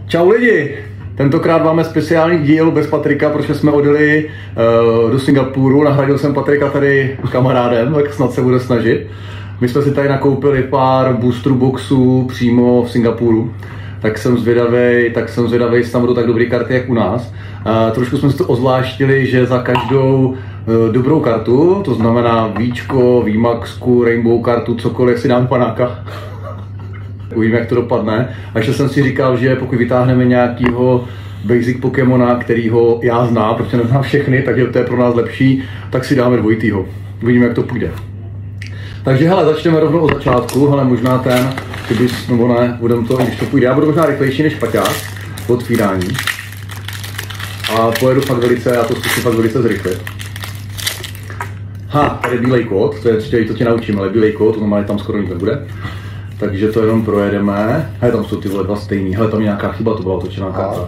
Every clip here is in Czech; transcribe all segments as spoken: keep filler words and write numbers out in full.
Čau lidi! Tentokrát máme speciální díl bez Patrika, protože jsme odjeli uh, do Singapuru. Nahradil jsem Patrika tady kamarádem, tak snad se bude snažit. My jsme si tady nakoupili pár booster boxů přímo v Singapuru. Tak jsem zvědavej, tak jsem zvědavej, jestli tam budou tak dobrý karty jak u nás. Uh, trošku jsme si to ozvláštili, že za každou uh, dobrou kartu, to znamená Víčko, Vímaxku, Rainbow kartu, cokoliv, si dám panáka. Uvidíme, jak to dopadne. A ještě jsem si říkal, že pokud vytáhneme nějakýho basic Pokémona, kterýho já znám, protože neznám všechny, takže to je pro nás lepší, tak si dáme dvojitýho. Uvidíme, jak to půjde. Takže hele, začneme rovnou od začátku, hele, možná ten, kdybys, nebo ne, budeme to, když to půjde. Já budu možná rychlejší než Paťák v otvírání. A pojedu fakt velice, já to zkusím fakt velice zrychlit. Ha, tady je bílej kód, to je třetí, to tě naučím, ale bílej kód, to normálně tam skoro nic nebude. Takže to jenom projedeme. Hele, tam jsou ty vole dva stejný. Hele, tam je nějaká chyba, to byla otočená karta.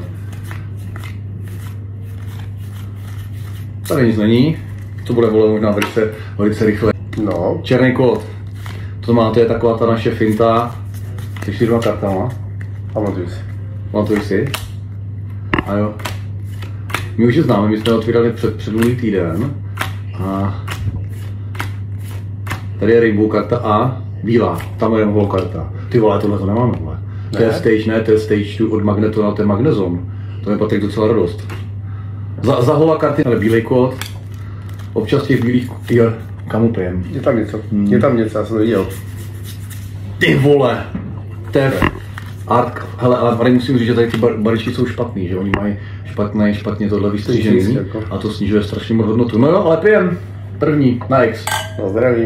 Tady nic není. To bude vole možná velice, velice rychle. No. Černý kód. To má, to je taková ta naše finta. Se čtyřma kartama. Pamatuj si. Pamatuj si. A jo. My už je známe, my jsme otvírali před, před minulý týden. A tady je Rainbow karta a bílá, tam je jenom holokarta. Ty vole, tohle to nemáme, vole. To je stage, ne, to je stage two od Magnetona, to je Magnezone. To je Patrik docela radost. Za, za holokarty, ale bílej kód. Občas těch bílých, tyhle, kam upijem. Je tam něco, hmm. je tam něco, já jsem to viděl. Ty vole, to je art, hele, ale tady musím říct, že tady ty bar, baričky jsou špatný, že oni mají špatné, špatně tohle vystřížený a to snižuje strašně moc hodnotu. No jo, ale pijem. První, na X. Na zdraví.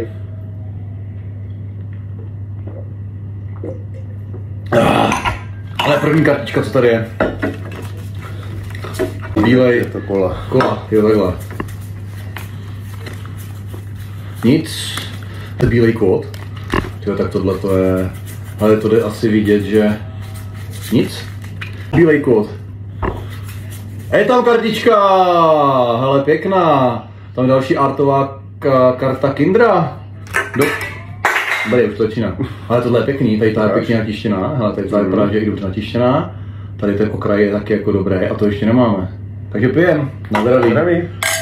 Ah, ale první kartička, co tady je? Bílej. Je to kola. Kola, jo takhle. Nic. To je bílej kód. Tyjo, tak tohle to je... Ale to jde asi vidět, že... Nic. Bílej kód. A je tam kartička! Hele, pěkná. Tam je další artová karta Kindra. Do... Tady už to začíná. Ale tohle je pěkný, tady ta je pěkně natištěná. Hele, tady ta vypadá, že je i dobře natištěná. Tady ten okraj je taky jako dobrý a to ještě nemáme. Takže pijem. Na zdraví. Zdraví.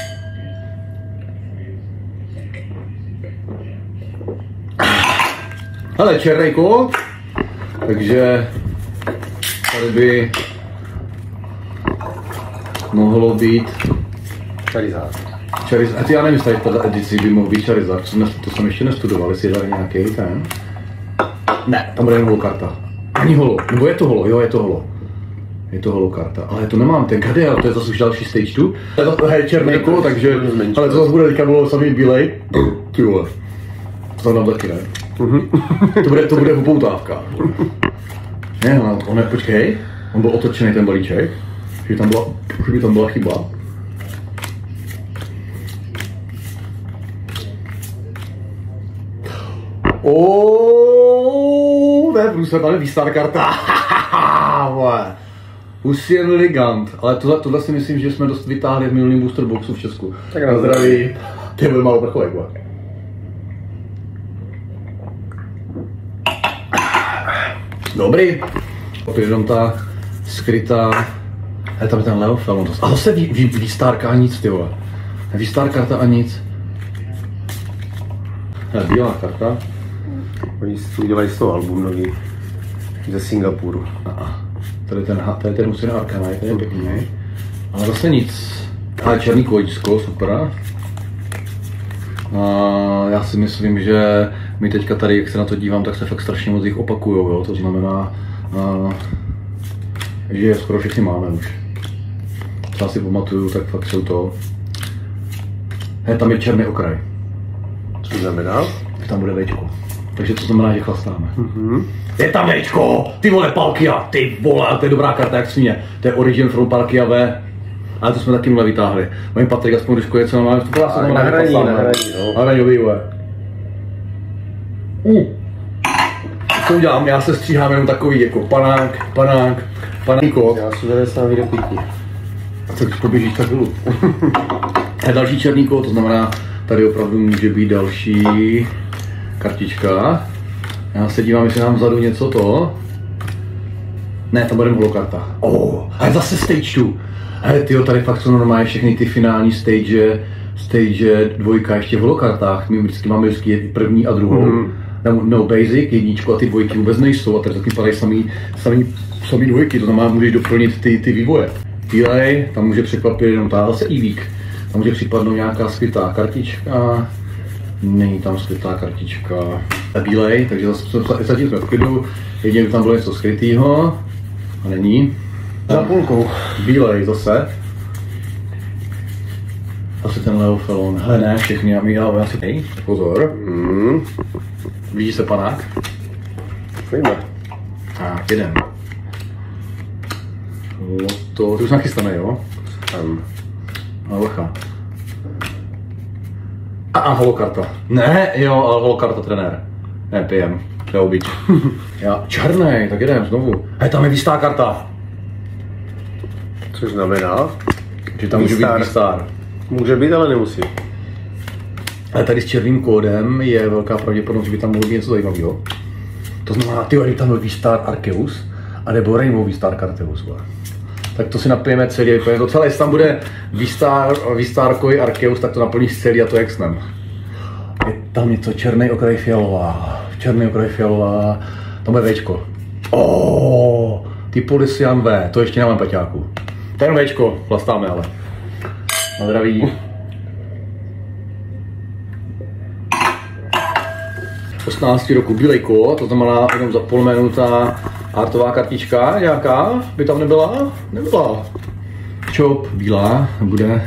Hele, černý kód. Takže tady by mohlo být Charizard. Charizard. Já nevím, jestli v této edici by mohl být Charizard, to jsem ještě nestudoval, jestli je tady nějaký ten. Ne, tam bude jen holokarta. Ani holo, nebo je to holo, jo, je to holo. Je to holokarta, ale to nemám, ten Gadiel, to je zase už další stage two. To je černý kód, takže, ale to zase bude teďka bylo samý bílej. Ty vole, to tam taky ne. To bude, to bude upoutávka. Ne, no, on je, počkej, on byl otočený ten balíček, že by tam byla, že by tam byla chyba. Oooooooo, to je průsled, ale výstar karta. Husien Ligand, ale tohle, tohle si myslím, že jsme dost vytáhli v minulým booster boxu v Česku. Tak na zdraví. Ty byl málo prchovek, vole. Dobrý. Opět jenom ta skrytá... Je tam je ten Leofel, a zase ví, ví, výstárka a nic, ty vole. Výstar karta a nic. Hele, bílá karta. Oni si udělají z toho album nový. Ze Singapuru. A tady ten, tady ten Husien Arcanine, ten je pěkný. Ale zase nic. Ale černý kódičko, super. A já si myslím, že my teďka tady, jak se na to dívám, tak se fakt strašně moc jich opakujou, jo? To znamená, a, že je skoro všichni máme už. Co já si pamatuju, tak fakt jsou to. He, tam je černý okraj. Co znamená? Tam bude Včko. Takže to znamená, že chlastáme. Mm-hmm. Je tam Včko! Ty vole, Palkia! Ty vole, to je dobrá karta, jak svině. To je Origin from Palkia V. Ale to jsme taky minule vytáhli. Můj Patrik, aspoň když je, co máme, to byla se na hraní, na hraní, no. Na hraní, uh. Co udělám? Já se stříhám jenom takový jako panák, panák, panák kód. Já si tady sám vyjde pití. A co když poběžíš tak dolů? A další černý kód, to znamená, tady opravdu může být další kartička. Já se dívám, jestli nám vzadu něco to. Ne, to bude holokarta. Oh, a zase stage dva. Hele, tyjo, tady fakt jsou normálně všechny ty finální stage, stage dvojka ještě v holokartách. My vždycky máme vždycky první a druhou. Mm. No, no basic, jedničku a ty dvojky vůbec nejsou. A tady taky padají samý, samý, samý dvojky, to znamená, můžeš doplnit ty, ty vývoje. Bílej, tam může překvapit jenom ta zase e-week. Tam může připadnout nějaká skrytá kartička. Není tam skrytá kartička. A bílej, takže zase, zatím jsme v klidu. Jedině tam bylo něco skrytýho. A není. Za půlkou. Bílej zase. Asi ten Leofelon. Hele ne, všechny, já mi dávam asi nej. Pozor. Mm. Blíží se panák. Pojďme. Tak, jedem. To, ty už nachystaný, jo? Tam. A lecha. A, a holokarta. Ne, jo, ale holokarta trenér. Ne, P M. Chtěl být. Já, černej, tak jedem znovu. Hej, tam je výstá karta. Což znamená? Že tam může být výstar. Může být, ale nemusí. Ale tady s černým kódem je velká pravděpodobnost, že by tam mohlo být něco zajímavého. To znamená, ty tady tam byl výstar Arceus, a nebo Rainbow výstar Arceus. Tak to si napijeme celý, vypojeme to celé, jestli tam bude výstar, výstárkový Arceus, tak to naplníš celý a to jak snem. Je tam něco černý okraj fialová, černý okraj fialová, tam je Včko. Oh, ty Polisian V, to ještě nemám paťáku. Ten Včko, vlastáme ale. Na zdraví. osmnáct roku bílej kód, to znamená jenom zapomenutá artová kartička nějaká, by tam nebyla? Nebyla. Čop, bílá, bude.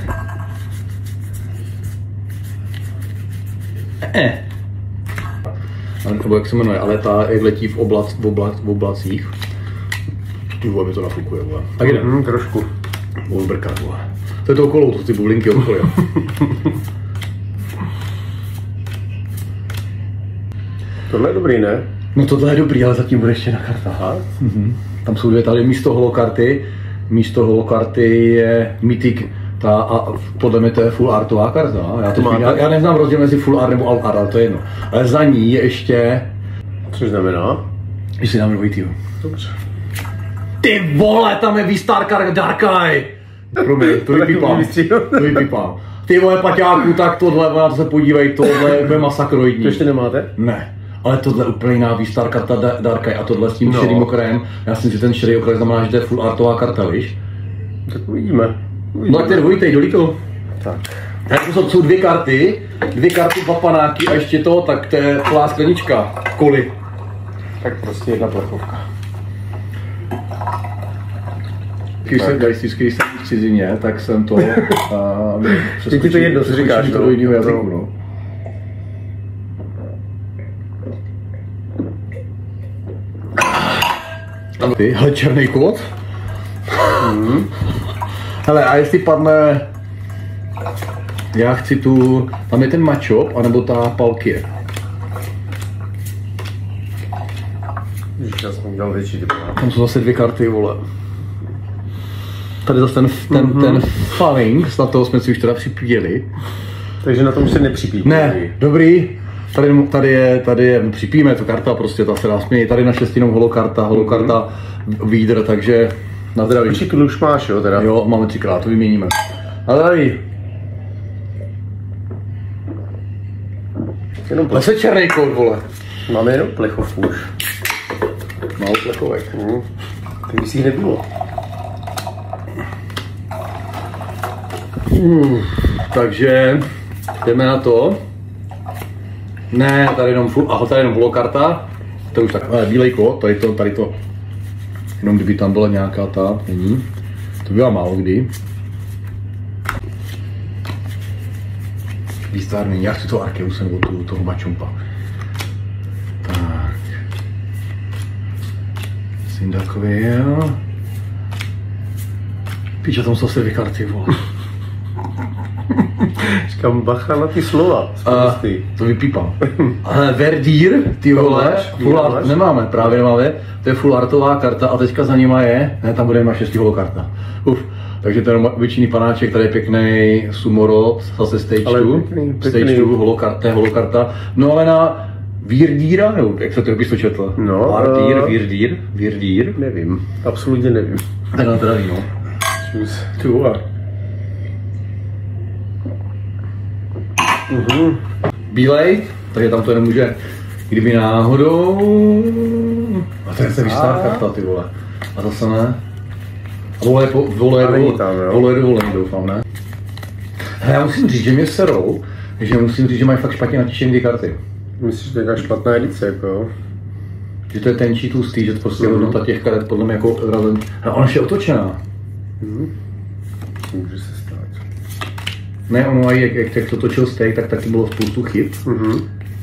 Eh. Nebo jak se jmenuje, ale ta jak letí v, oblac, v, oblac, v oblacích. Ty vole, mi to nafukuje, vole. Tak jdem. Mm, trošku. Budu brkat, vole. To je to okolo, to ty bublinky okolo. Tohle je dobrý, ne? No tohle je dobrý, ale zatím bude ještě na kartách. Mhm. Tam jsou dvě, tady místo holokarty, místo holokarty je Mythic, ta, a podle mě to je full artová karta. Já, to já, já neznám rozdíl mezi full art nebo alt art, ale to je jedno. Ale za ní je ještě... Což znamená? Když si dáme dvojitýho. Dobře. Ty vole, tam je výstar Dark Eye! Promiň, to vypípám, to vypípám. Ty vole paťáku, tak tohle, na to se podívej, tohle je úplně masakroidní. To ještě nemáte? Ne. Ale tohle je úplně jiná výstar karta Dark Eye a tohle s tím no. šedým okrajem. Já si myslím, že ten šedý okraj znamená, že to je full artová karta, víš? Tak uvidíme. uvidíme. No tak ten dvojitej, dolí to. Tak. Tak to jsou, jsou dvě karty, dvě karty, dva panáky a ještě to, tak to je plná sklenička, koli. Tak prostě jedna plechovka. Když jsem, když jsem v cizině, tak jsem to... Teď ti to jedno, co říkáš, do jiného jazyku, no. Ty, hele, černý kód. Mm. Hele, a jestli padne... Já chci tu... Tam je ten Machop, anebo ta Palkia. Ježiš, já jsem udělal větší typ. Tam jsou zase dvě karty, vole. Tady zase ten, ten, mm-hmm. ten Phalanx, na toho jsme si už teda připíjeli. Takže na tom se nepřipíjí. Ne, dobrý. Tady, tady je, tady je, připíme to karta, prostě ta se dá směnit. Tady na šestinou holokarta, holokarta mm-hmm. výdr, takže na zdraví. Tři už máš, jo, teda? Jo, máme třikrát, to vyměníme. Na zdraví. Jenom plech. Zase černý kód, vole. Máme jenom plechovku už. Málo plechovek. Mm. Tak by si jich nebylo. Uh, takže jdeme na to. Ne, tady jenom full, aha, tady jenom holokarta. To už tak, ale bílej kód, tady to, tady to. Jenom kdyby tam byla nějaká ta, není. To byla málo kdy. Výstar není, já chci to Arceus nebo tu, toho Machompa. Tak. Cyndaquil. Píče, tam jsou se dvě karty, vole. Říkám bacha na ty slova. Uh, to vypípám. Ale Verdír, ty vole, full art, nemáme, právě nemáme. To je full artová karta a teďka za nima je, ne, tam bude má šestý holokarta. Uf, takže ten obyčejný panáček, tady je pěkný Sumorod, zase stage dva, stage dva, holokarta, holokarta. No ale na Virdíra, nebo jak se to bys to četl? No, Ardír, uh, Virdír, Virdír. Nevím, absolutně nevím. Tak na teda víno. Ty vole. Mhm. Bílej, takže tam to nemůže, kdyby náhodou... A to je se vystává karta, ty vole. A zase ne. A vole, po, vole, A není vole, tam, jo? vole, dovolení, doufám, ne? Hele, já musím říct, že mě serou, že musím říct, že mají fakt špatně natíšený ty karty. Myslíš, že to je nějaká špatná edice, jako jo? Že to je tenčí tlustý, že to prostě Mhm. hodnota těch karet podle mě jako razem. No, ona je otočená. Mhm. Může se stát. Ne, ono, jak, jak, jak to točil steak, tak taky bylo spoustu chyb. Mhm.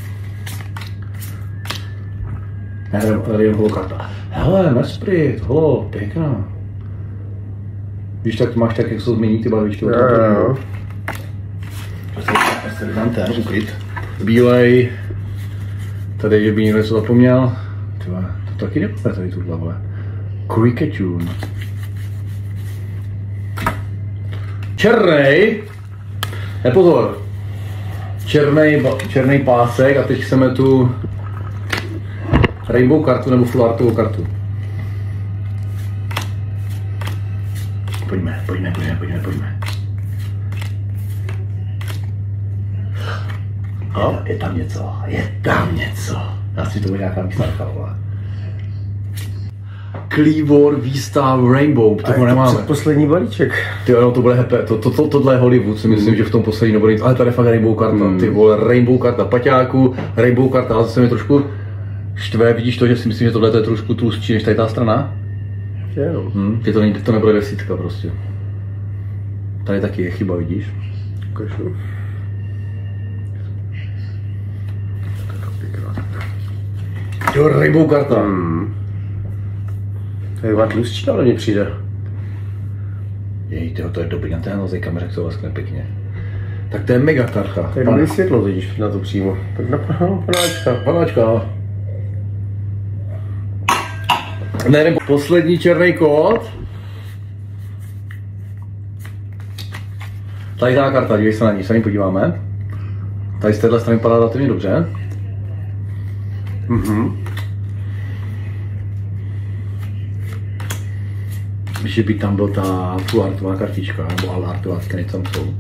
Ne, tady je holokarta. Hele, Mesprit, holo, pěkná. Víš, tak máš tak, jak se změní ty barvičky. Jo, jo, jo. Prostě dám ten uklid. Bílej. Tady, že by někdo něco zapomněl. Tyhle, to taky nebude tady tuhle, vole. Cricket Tune. Černej. Ne, pozor. Černej, černej pásek a teď chceme tu rainbow kartu nebo full artovou kartu. Pojďme, pojďme, pojďme, pojďme, pojďme. A? Je, je tam něco, je tam něco. Asi to bude nějaká výstavka, vole. Cleavor V-Star Rainbow, toho nemáme. Poslední balíček. Ty no, to bude happy, to, to, to, tohle je Hollywood, si myslím, mm. že v tom poslední nebude nic, ale tady je fakt Rainbow karta, mm. ty vole, Rainbow karta paťáku, Rainbow karta, ale zase mě trošku štve, vidíš to, že si myslím, že tohle je trošku tlustší než tady ta strana? Je, no. Hmm, že to, není, to nebude desítka prostě. Tady taky je chyba, vidíš? Ukažu. Jo, Rainbow karta. Hmm. Tady má tlustší, ale mně přijde. Jej, tyjo, to je dobrý na té nozej kameře, to vlastně pěkně. Tak to je mega karta. Tady máme světlo, vidíš, na to přímo. Tak na panáčka. Panáčka. Ne, poslední černý kód. Tady ta karta, dívej se na ní, se na ní podíváme. Tady z téhle strany vypadá relativně dobře. Mhm. Že by tam byl ta full artová kartička, nebo all artová, teďka tam jsou.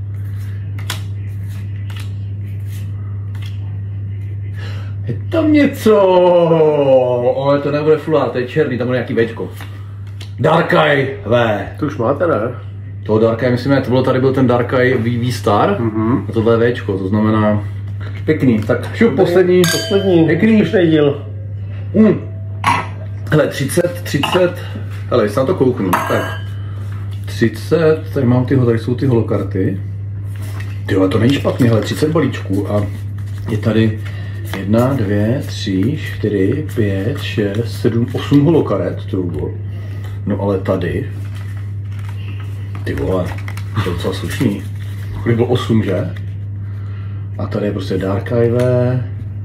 Je tam něco, ale to nebude full art, to je černý, tam bude nějaký Včko. Darkeye V. To už máte, ne? Toho Darkeye, myslím, to bylo tady byl ten Darkeye V-Star, Mhm. a tohle je Včko, to znamená pěkný. Tak šup, poslední. Poslední, Pěkný. úspěšný díl. Mm. Hele, třicet, třicet, hele, jestli na to kouknu, tak třicet, tady mám tyho, tady jsou ty holokarty. Tyhle, to není špatný, hele, třicet balíčků a je tady jedna, dvě, tři, čtyři, pět, šest, sedm, osm holokaret, to bylo. No ale tady, ty vole, to je docela slušný. Kolik bylo osm, že? A tady je prostě Darkeye V,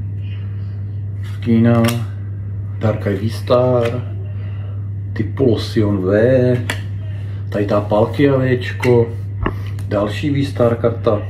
Skina, Darkeye V-Star, Typolosion V, tady ta Palkia Včko, další V-Star karta,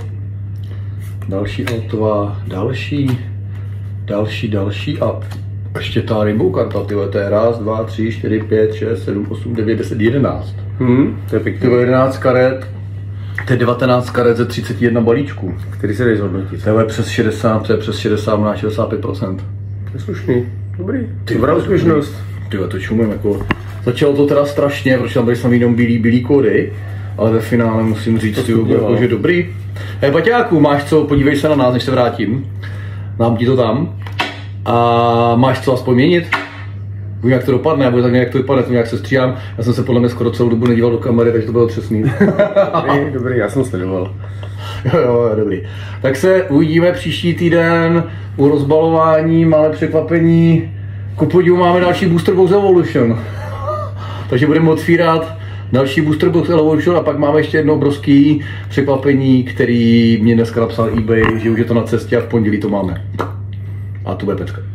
další autová, další, další, další a ještě ta Rainbow karta, tyhle, to je raz, dva, tři, čtyři, pět, šest, sedm, osm, devět, deset, jedenáct. Hmm, to je pěkný. Tyhle jedenáct karet, to je devatenáct karet ze třicet jedna balíčků. Který se dají zhodnotit? To je přes šedesát, to je přes šedesát, na šedesát pět procent. To je slušný. Dobrý. Ty Dobrá vole, úspěšnost. Tyhle, to čumím jako... Začalo to teda strašně, protože tam byly sami jenom bílý, bílý kódy, ale ve finále musím říct, ty, jako, že dobrý. Hej, Baťáku, máš co, podívej se na nás, než se vrátím. Dám ti to tam. A máš co aspoň měnit? Vím, jak to dopadne, nebo tak nějak to vypadne, to nějak se stříhám. Já jsem se podle mě skoro celou dobu nedíval do kamery, takže to bylo třesný. Dobrý, dobrý, já jsem sledoval. Jo, jo, dobrý. Tak se uvidíme příští týden u rozbalování, malé překvapení. Ku podivu máme další Booster Box Evolution. Takže budeme otvírat další Booster Box Evolution a pak máme ještě jedno obrovský překvapení, který mě dneska napsal eBay, že už je to na cestě a v pondělí to máme. A tu bude pecka.